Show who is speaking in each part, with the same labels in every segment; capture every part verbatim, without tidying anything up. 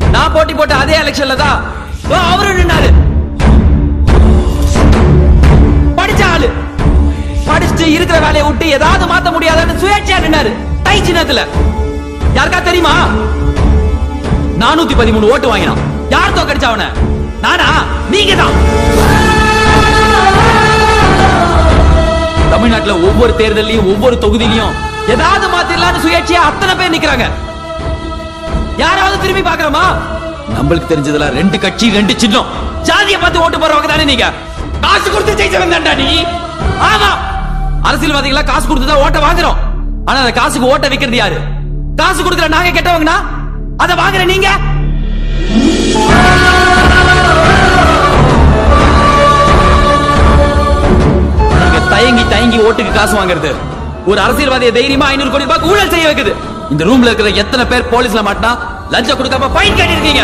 Speaker 1: நான் போட்டி போட்ட அதே எலெக்ஷன்ல தான் அவரு நின்னாரு. படிச்ச ஆளு படிச்சுட்டு இருக்கிற வேலையை விட்டு ஏதாவது மாத்த முடியாதான்னு சுயேட்சையா நின்னாரு டை சின்னத்துல. யாருக்கா தெரியுமா? நானூத்தி பதிமூணு ஓட்டு வாங்கினான். யார் தோக்கடிச்சா அவன? நானா? நீங்க தான். தமிழ்நாட்டுல ஒவ்வொரு தேர்தலையும் ஒவ்வொரு தொகுதியிலையும் ஏதாவது மாத்திரலான்னு சுயேட்சையா அத்தனை பேர் நிக்கிறாங்க. யாராவது திரும்பி பாக்குறோமா? நம்மளுக்கு தெரிஞ்சதுல ரெண்டு கட்சி ரெண்டு சின்னம். ஜாதியை பார்த்து ஓட்டு போறவங்க தானே நீங்க. காசு கொடுத்து ஜெயிச்சவன் தான்டா நீ. ஆமா, அரசியல்வாதிகளா காசு கொடுத்து தான் ஓட்ட வாங்குறோம். ஆனா அந்த காசுக்கு ஓட்ட விக்கிறது யாரு? காசு கொடுக்கிற நாங்க கெட்டவங்கனா அத வாங்குற நீங்க. தயங்கி தயங்கி ஓட்டுக்கு காசு வாங்குறது ஒரு அரசியல்வாதியை தைரியமா ஐநூறு கோடி ரூபாய் ஊழல் செய்ய வைக்குது. இந்த ரூம்ல இருக்கிற எத்தனை பேர் போலீஸ்ல மாட்டா லஞ்சம் கொடுக்காம ஃபைன் கட்டிருக்கீங்க?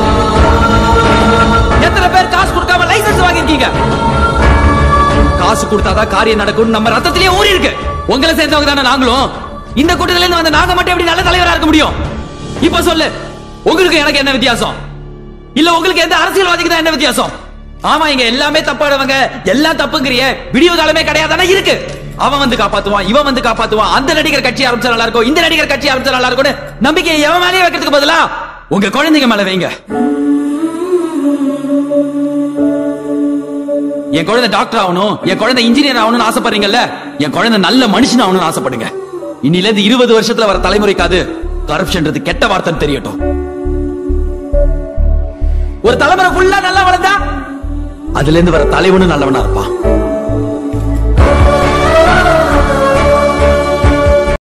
Speaker 1: எத்தனை பேர் காசு கொடுக்காம லைசன்ஸ் வாங்கிருக்கீங்க? காசு கொடுத்தாதான் காரியம் நடக்கும் நம்ம ரத்தத்திலேயே ஊறி இருக்கு. உங்களை சேர்ந்தவங்க தானே நாங்களும். இந்த கூட்டத்துல இருந்து வந்த நாங்க மட்டும் எப்படி நல்ல தலைவரா இருக்க முடியும்? இப்ப சொல்லு, உங்களுக்கு எனக்கு என்ன வித்தியாசம்? இல்ல உங்களுக்கு எந்த அரசியல்வாதிக்கு தான் என்ன வித்தியாசம்? ஆமா, இங்க எல்லாமே தப்பானவங்க, எல்லாம் தப்புங்கிறிய விடிவு காலமே கிடையாதானே இருக்கு. அவன் வந்து காப்பாத்துவான், இவன் வந்து காப்பாத்துவான். அந்த நடிகர் கட்சி ஆரம்பிச்சா நல்லா இருக்கும், இந்த நடிகர் கட்சி ஆரம்பிச்சா நல்லா இருக்கும். நம்பிக்கை எவன் மேலேயே வைக்கிறதுக்கு பதிலா உங்க குழந்தைங்க மேல வைங்க. என் குழந்தை டாக்டர் ஆகணும், என் குழந்தை இன்ஜினியர் ஆகணும்னு ஆசைப்படுறீங்கல்ல, என் குழந்தை நல்ல மனுஷன் ஆகணும்னு ஆசைப்படுங்க. இன்னில இருந்து இருபது வருஷத்துல வர தலைமுறைக்காது கரப்ஷன்றது கெட்ட வார்த்தைன்னு தெரியட்டும். ஒரு தலைமுறை ஃபுல்லா நல்லா வளர்ந்தா அதுல இருந்து வர தலைவனும் நல்லவனா இருப்பான்.